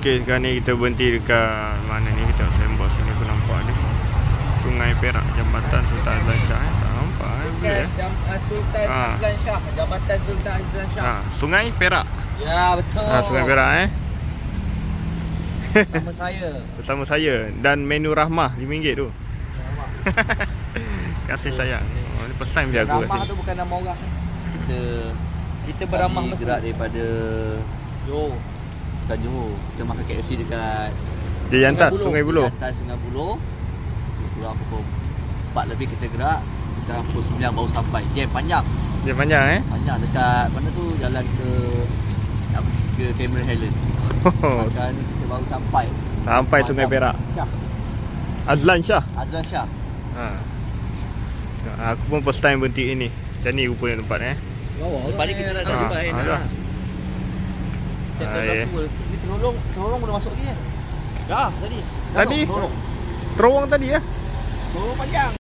Okey, sekarang ni kita berhenti dekat mana ni, kita sembah sini pun nampak ni. Sungai Perak, Jambatan Sultan Azlan Shah. Tak nampak boleh. Sultan Azlan Shah, Jambatan Sultan Azlan Shah. Sungai Perak. Ya, betul. Sungai Perak Bersama saya. Bersama saya dan menu rahmah RM5 tu. Kasih sayang. Ni first time dia aku kat Ramah sini. tu bukan nama orang. Kita Tadi beramah mesti. gerak daripada Johor. Bukan Johor. Kita makan KFC dekat Di atas Sungai Buloh. Di atas Sungai Buloh. Kurang pukul 4 lebih kita gerak. Sekarang pukul 9 baru sampai. Jam panjang. Dia panjang Panjang dekat mana tu, jalan ke nak pergi ke Cameron Highland. Sekarang ni kita baru sampai. Sampai Sungai Perak. Shah. Azlan Shah. Azlan Shah. Aku pun first time berhenti ini. Macam ni rupanya tempat Lepas ni kita nak jumpa Kita terorong boleh masuk lagi kan? Dah tadi. Tadi? Terorong. Terowong tadi Terorong panjang.